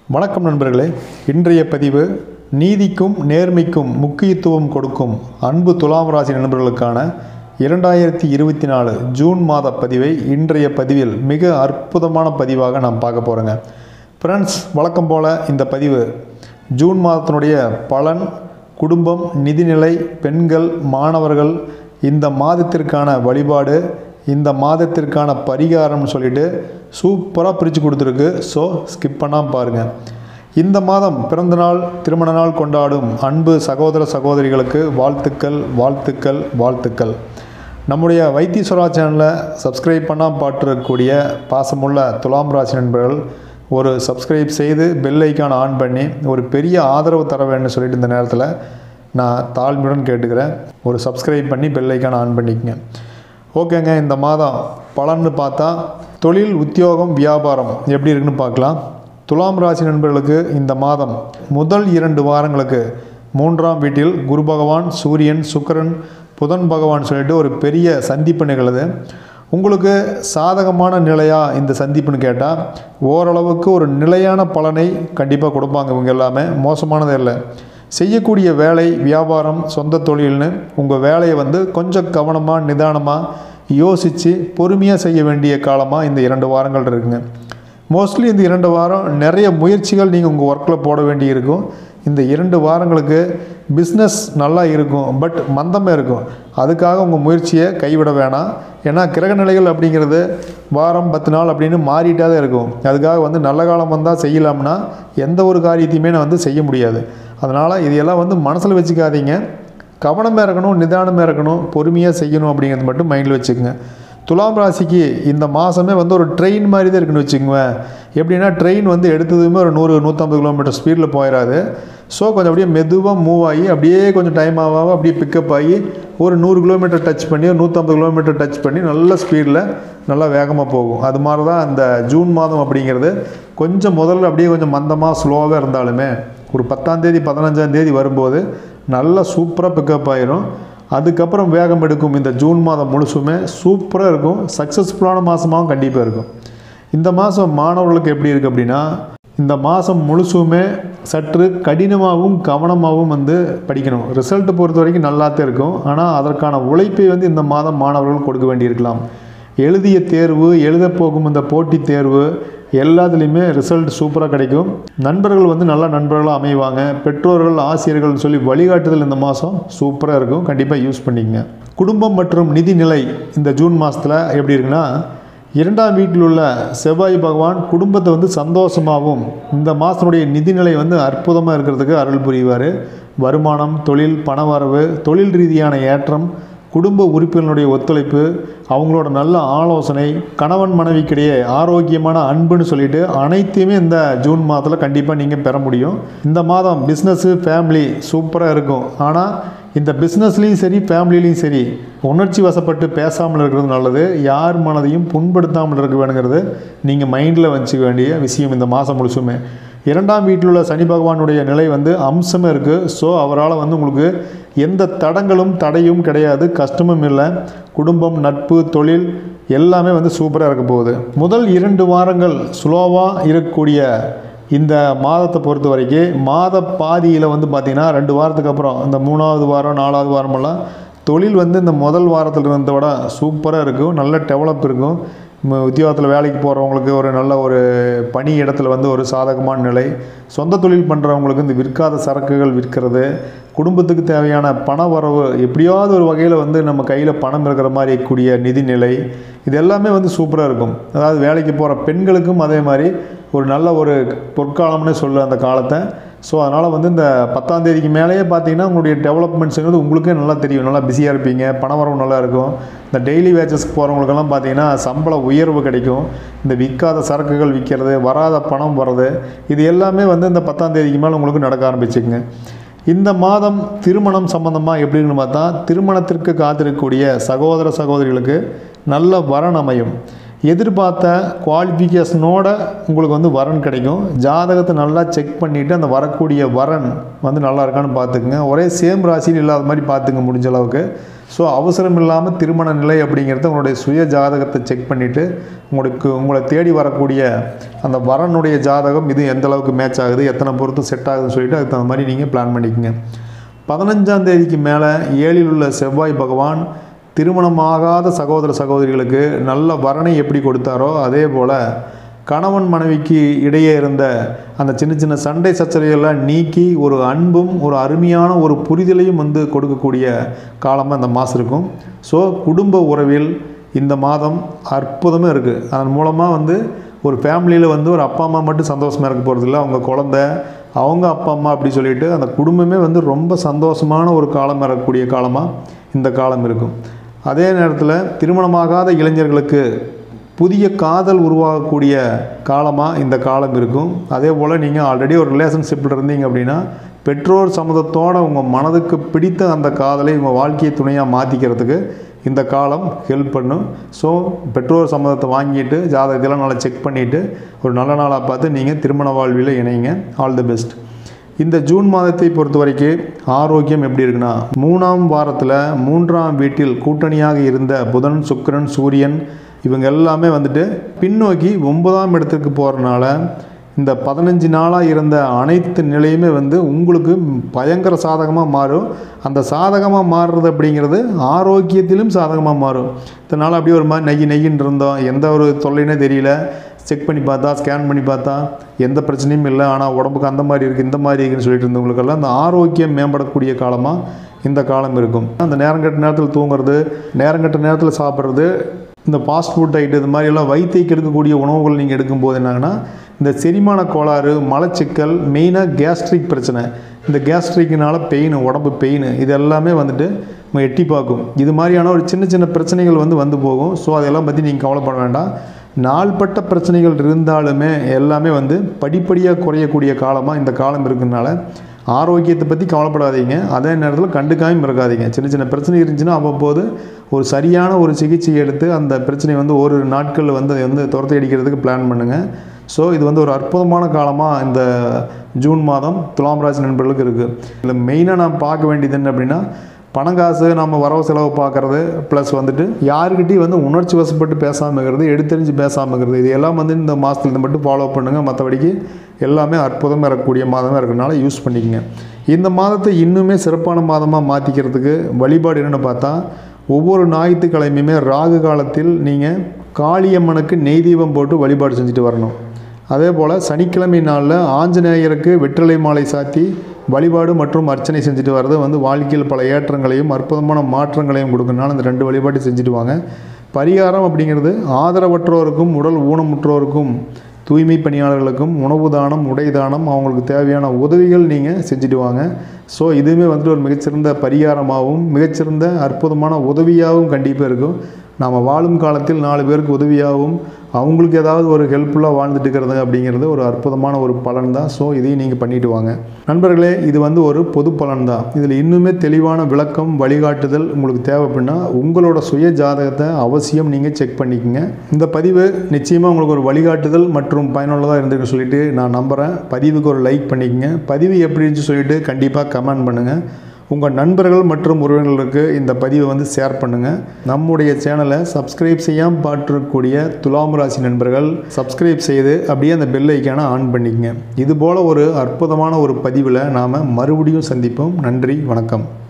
வணக்கம் நண்பர்களே. இன்றைய பதிவு நீதிக்கும் நேர்மைக்கும் முக்கியத்துவம் கொடுக்கும் அன்பு துலாம் ராசி நண்பர்களுக்கான 2024 ஜூன் மாத பதிவை இன்றைய பதிவில் மிக அற்புதமான பதிவாக நாம் பார்க்க போகிறோங்க. ஃப்ரெண்ட்ஸ், வழக்கம் போல் இந்த பதிவு ஜூன் மாதத்தினுடைய பலன், குடும்பம், நிதிநிலை, பெண்கள், மாணவர்கள், இந்த மாதத்திற்கான வழிபாடு, இந்த மாதத்திற்கான பரிகாரம்னு சொல்லிட்டு சூப்பராக பிரித்து கொடுத்துருக்கு. ஸோ ஸ்கிப் பண்ணாமல் பாருங்கள். இந்த மாதம் பிறந்தநாள், திருமண நாள் கொண்டாடும் அன்பு சகோதர சகோதரிகளுக்கு வாழ்த்துக்கள் வாழ்த்துக்கள் வாழ்த்துக்கள். நம்முடைய வைத்தீஸ்வரா சேனலை சப்ஸ்கிரைப் பண்ணாமல் பார்த்துருக்கக்கூடிய பாசமுள்ள துலாம் ராசி நண்பர்கள் ஒரு சப்ஸ்கிரைப் செய்து பெல் ஐக்கான் ஆன் பண்ணி ஒரு பெரிய ஆதரவு தர வேணும்னு சொல்லிட்டு இந்த நேரத்தில் நான் தாழ்மையுடன் கேட்டுக்கிறேன். ஒரு சப்ஸ்கிரைப் பண்ணி பெல் ஐக்கான் ஆன் பண்ணிக்கங்க. ஓகேங்க. இந்த மாதம் பலன்னு பார்த்தா தொழில், உத்தியோகம், வியாபாரம் எப்படி இருக்குன்னு பார்க்கலாம். துலாம் ராசி நண்பர்களுக்கு இந்த மாதம் முதல் 2 வாரங்களுக்கு 3ஆம் வீட்டில் குரு பகவான், சூரியன், சுக்கிரன், புதன் பகவான் சொல்லிட்டு ஒரு பெரிய சந்திப்பு நிகழுது. உங்களுக்கு சாதகமான நிலையாக இந்த சந்திப்புன்னு கேட்டால் ஓரளவுக்கு ஒரு நிலையான பலனை கண்டிப்பாக கொடுப்பாங்க. இவங்க எல்லாமே மோசமானதே இல்லை. செய்யக்கூடிய வேலை, வியாபாரம், சொந்த தொழில்னு உங்கள் வேலையை கொஞ்சம் கவனமாக, நிதானமாக யோசித்து பொறுமையாக செய்ய வேண்டிய காலமாக இந்த 2 வாரங்கள் இருக்குங்க. மோஸ்ட்லி இந்த 2 வாரம் நிறைய முயற்சிகள் நீங்கள் உங்கள் ஒர்க்கில் போட வேண்டி இருக்கும். இந்த 2 வாரங்களுக்கு பிஸ்னஸ் நல்லா இருக்கும், பட் மந்தமாக இருக்கும். அதுக்காக உங்கள் முயற்சியை கைவிட வேணாம். ஏன்னா கிரகநிலைகள் அப்படிங்கிறது வாரம் 10 நாள் அப்படின்னு மாறிட்டே தான் இருக்கும். அதுக்காக நல்ல காலம் வந்தால் செய்யலாம்னா எந்த ஒரு காரியத்தையுமே நான் செய்ய முடியாது. அதனால் இதையெல்லாம் மனசில் வச்சுக்காதீங்க. கவனமாக இருக்கணும், நிதானமாக இருக்கணும், பொறுமையாக செய்யணும் அப்படிங்கிறது மட்டும் மைண்டில் வச்சுக்கோங்க. துலாம் ராசிக்கு இந்த மாதமே ஒரு ட்ரெயின் மாதிரி தான் இருக்குன்னு வச்சுக்கோங்க. எப்படின்னா ட்ரெயின் எடுத்ததுமே ஒரு 100-150 கிலோமீட்டர் ஸ்பீடில் போயிடாது. ஸோ கொஞ்சம் அப்படியே மெதுவாக மூவ் ஆகி அப்படியே கொஞ்சம் டைம் ஆகாமல் அப்படியே பிக்கப் ஆகி ஒரு 100 கிலோமீட்டர் டச் பண்ணி, ஒரு 150 கிலோமீட்டர் டச் பண்ணி நல்ல ஸ்பீடில் நல்லா வேகமாக போகும். அது மாதிரி தான் அந்த ஜூன் மாதம் அப்படிங்கிறது கொஞ்சம் முதல்ல அப்படியே கொஞ்சம் மந்தமாக ஸ்லோவாக இருந்தாலுமே ஒரு 10ஆம் தேதி 15ஆம் தேதி வரும்போது நல்லா சூப்பராக பிக்கப் ஆகிரும். அதுக்கப்புறம் வேகம் எடுக்கும். இந்த ஜூன் மாதம் முழுசுமே சூப்பராக இருக்கும். சக்ஸஸ்ஃபுல்லான மாதமாகவும் கண்டிப்பாக இருக்கும். இந்த மாதம் மாணவர்களுக்கு எப்படி இருக்குது அப்படின்னா, இந்த மாதம் முழுசுமே சற்று கடினமாகவும் கவனமாகவும் படிக்கணும். ரிசல்ட்டை பொறுத்த வரைக்கும் நல்லாத்தான் இருக்கும். ஆனால் அதற்கான உழைப்பை இந்த மாதம் மாணவர்கள் கொடுக்க வேண்டியிருக்கலாம். எழுதிய தேர்வு, எழுதப்போகும் இந்த போட்டித் தேர்வு எல்லாத்துலேயுமே ரிசல்ட் சூப்பராக கிடைக்கும். நண்பர்கள் நல்ல நண்பர்களாக அமைவாங்க. பெற்றோர்கள், ஆசிரியர்கள்னு சொல்லி வழிகாட்டுதல் இந்த மாதம் சூப்பராக இருக்கும். கண்டிப்பாக யூஸ் பண்ணிக்கங்க. குடும்பம் மற்றும் நிதி நிலை இந்த ஜூன் மாதத்தில் எப்படி இருக்குன்னா, 2ஆம் வீட்டில் உள்ள செவ்வாய் பகவான் குடும்பத்தை சந்தோஷமாகவும், இந்த மாதத்தினுடைய நிதிநிலை அற்புதமாக இருக்கிறதுக்கு அருள் புரிவார். வருமானம், தொழில், பணவரவு, தொழில் ரீதியான ஏற்றம், குடும்ப உறுப்பினருடைய ஒத்துழைப்பு, அவங்களோட நல்ல ஆலோசனை, கணவன் மனைவிக்கிடையே ஆரோக்கியமான அன்புன்னு சொல்லிட்டு அனைத்தையுமே இந்த ஜூன் மாதத்தில் கண்டிப்பாக நீங்கள் பெற முடியும். இந்த மாதம் பிஸ்னஸ்ஸு, ஃபேமிலி சூப்பராக இருக்கும். ஆனால் இந்த பிஸ்னஸ்லேயும் சரி, ஃபேமிலிலையும் சரி உணர்ச்சி வசப்பட்டு பேசாமல் இருக்கிறது நல்லது. யார் மனதையும் புண்படுத்தாமல் இருக்க வேணுங்கிறது நீங்கள் மைண்டில் வச்சுக்க வேண்டிய விஷயம் இந்த மாதம் முழுசுமே. 2ஆம் வீட்டில் உள்ள சனி பகவானுடைய நிலை அம்சமாக இருக்குது. ஸோ அவரால் உங்களுக்கு எந்த தடங்களும் தடையும் கிடையாது, கஷ்டமும் இல்லை. குடும்பம், நட்பு, தொழில் எல்லாமே சூப்பராக இருக்க போகுது. முதல் 2 வாரங்கள் ஸ்லோவாக இருக்கக்கூடிய இந்த மாதத்தை பொறுத்த வரைக்கும் மாத பாதியில் பார்த்திங்கன்னா 2 வாரத்துக்கு அப்புறம் இந்த 3ஆவது வாரம் 4ஆவது வாரமெல்லாம் தொழில் இந்த முதல் வாரத்தில் இருந்ததை விட சூப்பராக இருக்கும். நல்ல டெவலப் இருக்கும். உத்தியோகத்தில் வேலைக்கு போகிறவங்களுக்கு ஒரு நல்ல ஒரு பணி இடத்துல ஒரு சாதகமான நிலை. சொந்த தொழில் பண்ணுறவங்களுக்கு இந்த விற்காத சரக்குகள் விற்கிறது, குடும்பத்துக்கு தேவையான பண வரவு, எப்படியாவது ஒரு வகையில் நம்ம கையில் பணம் இருக்கிற மாதிரி கூடிய நிதிநிலை, இது எல்லாமே சூப்பராக இருக்கும். அதாவது வேலைக்கு போகிற பெண்களுக்கும் அதே மாதிரி ஒரு நல்ல ஒரு பொற்காலம்னு சொல்ல அந்த காலத்தை. ஸோ அதனால் இந்த 10ஆம் தேதிக்கு மேலேயே பார்த்தீங்கன்னா உங்களுடைய டெவலப்மெண்ட்ஸுங்கிறது உங்களுக்கே நல்லா தெரியும். நல்லா பிஸியாக இருப்பீங்க, பணவரவு நல்லா இருக்கும். இந்த டெய்லி வேஜஸ்க்கு போகிறவங்களுக்கெல்லாம் பார்த்தீங்கன்னா சம்பள உயர்வு கிடைக்கும். இந்த விற்காத சரக்குகள் விற்கிறது, வராத பணம் வர்றது, இது எல்லாமே இந்த 10ஆம் தேதிக்கு மேலே உங்களுக்கு நடக்க ஆரம்பிச்சுக்குங்க. இந்த மாதம் திருமணம் சம்பந்தமாக எப்படி இருக்குன்னு பார்த்தா, திருமணத்திற்கு காத்திருக்கக்கூடிய சகோதர சகோதரிகளுக்கு நல்ல வரன் அமையும். எதிர்பார்த்த குவாலிஃபிகேஷனோட உங்களுக்கு வந்து வரன் கிடைக்கும். ஜாதகத்தை நல்லா செக் பண்ணிவிட்டு அந்த வரக்கூடிய வரன் வந்து நல்லா இருக்கான்னு பார்த்துக்குங்க. ஒரே சேம் ராசியில் இல்லாத மாதிரி பார்த்துங்க முடிஞ்ச அளவுக்கு. ஸோ அவசரம் இல்லாமல் திருமண நிலை அப்படிங்கிறத உங்களுடைய சுய ஜாதகத்தை செக் பண்ணிவிட்டு உங்களை தேடி வரக்கூடிய அந்த வரனுடைய ஜாதகம் இது எந்த அளவுக்கு மேட்ச் ஆகுது, எத்தனை பொருத்தம் செட் ஆகுதுன்னு சொல்லிவிட்டு அதுக்கு தகுந்த மாதிரி நீங்கள் பிளான் பண்ணிக்கோங்க. 15ஆம் தேதிக்கு மேலே 7ல் உள்ள செவ்வாய் பகவான் திருமணமாகாத சகோதர சகோதரிகளுக்கு நல்ல வரனை எப்படி கொடுத்தாரோ அதே போல் கணவன் மனைவிக்கு இடையே இருந்த அந்த சின்ன சின்ன சண்டை சச்சரவுகள்லாம் நீக்கி ஒரு அன்பும் ஒரு அருமையான ஒரு புரிதலையும் வந்து கொடுக்கக்கூடிய காலமாக இந்த மாதம் இருக்கும். ஸோ குடும்ப உறவில் இந்த மாதம் அற்புதமாக இருக்குது. அதன் மூலமாக வந்து ஒரு ஃபேமிலியில் வந்து ஒரு அப்பா அம்மா மட்டும் சந்தோஷமாக இருக்க போகிறதில்ல, அவங்க குழந்தை அவங்க அப்பா அம்மா அப்படி சொல்லிட்டு அந்த குடும்பமே வந்து ரொம்ப சந்தோஷமான ஒரு காலம் இருக்கக்கூடிய காலமாக இந்த காலம் இருக்கும். அதே நேரத்தில் திருமணமாகாத இளைஞர்களுக்கு புதிய காதல் உருவாகக்கூடிய காலமாக இந்த காலம் இருக்கும். அதே போல் நீங்கள் ஆல்ரெடி ஒரு ரிலேஷன்ஷிப்பில் இருந்தீங்க அப்படின்னா பெற்றோர் சம்மதத்தோடு உங்கள் மனதுக்கு பிடித்த அந்த காதலை உங்கள் வாழ்க்கையை துணையாக மாற்றிக்கிறதுக்கு இந்த காலம் ஹெல்ப் பண்ணும். ஸோ பெற்றோர் சம்மதத்தை வாங்கிட்டு ஜாதகத்தெல்லாம் நல்லா செக் பண்ணிவிட்டு ஒரு நல்ல நாளாக பார்த்து நீங்கள் திருமண வாழ்வில் இணைங்க. All the best. இந்த ஜூன் மாதத்தை பொறுத்த வரைக்கும் ஆரோக்கியம் எப்படி இருக்குன்னா, 3ஆம் வாரத்தில் 3ஆம் வீட்டில் கூட்டணியாக இருந்த புதன், சுக்கிரன், சூரியன் இவங்க எல்லாமே வந்துட்டு பின்னோக்கி 9ஆம் இடத்துக்கு போகிறனால இந்த 15 நாளாக இருந்த அனைத்து நிலையுமே வந்து உங்களுக்கு பயங்கர சாதகமாக மாறும். அந்த சாதகமாக மாறுறது அப்படிங்கிறது ஆரோக்கியத்திலும் சாதகமாக மாறும். இதனால் அப்படியே ஒரு மாதிரி நெய்யின்னு இருந்தோம், எந்த ஒரு தொல்லைனே தெரியல, செக் பண்ணி பார்த்தா ஸ்கேன் பண்ணி பார்த்தா எந்த பிரச்சனையும் இல்லை, ஆனால் உடம்புக்கு அந்த மாதிரி இருக்குது இந்த மாதிரி இருக்குதுன்னு சொல்லிட்டு இருந்தவங்களுக்கெல்லாம் அந்த ஆரோக்கியம் மேம்படக்கூடிய காலமாக இந்த காலம் இருக்கும். அந்த நேரங்கட்ட நேரத்தில் தூங்குறது, நேரங்கட்ட நேரத்தில் சாப்பிட்றது, இந்த ஃபாஸ்ட் ஃபுட் ஐட்டம் இது மாதிரியெல்லாம் வயிற்றை கெடுக்கக்கூடிய உணவுகள் நீங்கள் எடுக்கும்போது என்னாங்கன்னா இந்த செரிமான கோளாறு, மலச்சிக்கல், மெயினாக கேஸ்ட்ரிக் பிரச்சனை, இந்த கேஸ்ட்ரிக்னால் பெயின், உடம்பு பெயின் இது எல்லாமே வந்துட்டு எட்டி பார்க்கும். இது மாதிரியான ஒரு சின்ன சின்ன பிரச்சனைகள் வந்து போகும். ஸோ அதெல்லாம் பற்றி நீங்கள் கவலைப்பட வேண்டாம். நாள்பட்ட பிரச்சனைகள் இருந்தாலுமே எல்லாமே வந்து படிப்படியாக குறையக்கூடிய காலமாக இந்த காலம் இருக்கிறதுனால ஆரோக்கியத்தை பற்றி கவலைப்படாதீங்க. அதே நேரத்தில் கண்டுக்காமல் இருக்காதீங்க. சின்ன சின்ன பிரச்சனை இருந்துச்சுன்னா அவ்வப்போது ஒரு சரியான ஒரு சிகிச்சை எடுத்து அந்த பிரச்சனையை வந்து ஒரு நாட்களில் வந்து அதை வந்து துரத்தி அடிக்கிறதுக்கு பிளான் பண்ணுங்கள். ஸோ இது வந்து ஒரு அற்புதமான காலமாக இந்த ஜூன் மாதம் துலாம் ராசி நண்பர்களுக்கு இருக்குது. இதில் மெயினாக நான் பார்க்க வேண்டியது என்ன அப்படின்னா பணங்காசு நம்ம வரவு செலவு பார்க்குறது, ப்ளஸ் வந்துட்டு யாருக்கிட்டையும் வந்து உணர்ச்சி வசப்பட்டு பேசாமல் இருக்கிறது, எடுத்தறிஞ்சு பேசாமல் இருக்கிறது, இது எல்லாம் வந்து இந்த மாதத்தில் மட்டும் ஃபாலோ பண்ணுங்கள். மற்றபடிக்கு எல்லாமே அற்புதமாக இருக்கக்கூடிய மாதமாக இருக்கிறதுனால யூஸ் பண்ணிக்கங்க. இந்த மாதத்தை இன்னுமே சிறப்பான மாதமாக மாற்றிக்கிறதுக்கு வழிபாடு என்னென்னு பார்த்தா ஒவ்வொரு ஞாயிற்றுக்கிழமையுமே ராகு காலத்தில் நீங்கள் காளியம்மனுக்கு நெய் தீபம் போட்டு வழிபாடு செஞ்சுட்டு வரணும். அதே போல் சனிக்கிழமை நாளில் ஆஞ்சநேயருக்கு வெற்றிலை மாலை சாத்தி வழிபாடு மற்றும் அர்ச்சனை செஞ்சுட்டு வர்றது வந்து வாழ்க்கையில் பல ஏற்றங்களையும் அற்புதமான மாற்றங்களையும் கொடுக்கறனால இந்த 2 வழிபாட்டை செஞ்சுட்டு வாங்க. பரிகாரம் அப்படிங்கிறது ஆதரவற்றோருக்கும் உடல் ஊனமுற்றோருக்கும் தூய்மை பணியாளர்களுக்கும் உணவு தானம், உடை தானம், அவங்களுக்கு தேவையான உதவிகள் நீங்கள் செஞ்சுட்டு வாங்க. ஸோ இதுவுமே வந்துட்டு ஒரு மிகச்சிறந்த பரிகாரமாகவும் மிகச்சிறந்த அற்புதமான உதவியாகவும் கண்டிப்பாக இருக்கும். நாம் வாழும் காலத்தில் 4 பேருக்கு உதவியாகவும் அவங்களுக்கு ஏதாவது ஒரு ஹெல்ப்ஃபுல்லாக வாழ்ந்துட்டு இருக்கிறது அப்படிங்கிறது ஒரு அற்புதமான ஒரு பலன் தான். ஸோ இதையும் நீங்கள் பண்ணிட்டு வாங்க நண்பர்களே. இது வந்து ஒரு பொது பலன் தான். இதில் இன்னுமே தெளிவான விளக்கம் வழிகாட்டுதல் உங்களுக்கு தேவைப்படுனா உங்களோட சுய ஜாதகத்தை அவசியம் நீங்கள் செக் பண்ணிக்கோங்க. இந்த பதிவு நிச்சயமாக உங்களுக்கு ஒரு வழிகாட்டுதல் மற்றும் பயனுள்ளதாக இருந்துன்னு சொல்லிட்டு நான் நம்புகிறேன். பதிவுக்கு ஒரு லைக் பண்ணிக்கோங்க. பதிவு எப்படின்னு சொல்லிட்டு கண்டிப்பாக கமெண்ட் பண்ணுங்கள். உங்கள் நண்பர்கள் மற்றும் உறவினர்களுக்கு இந்த பதிவை வந்து ஷேர் பண்ணுங்கள். நம்முடைய சேனலை சப்ஸ்கிரைப் செய்யாமல் பார்க்கக்கூடிய துலாம் ராசி நண்பர்கள் சப்ஸ்கிரைப் செய்து அப்படியே அந்த பெல் ஐக்கானை ஆன் பண்ணிக்கங்க. இதுபோல் ஒரு அற்புதமான ஒரு பதிவில் நாம் மறுபடியும் சந்திப்போம். நன்றி, வணக்கம்.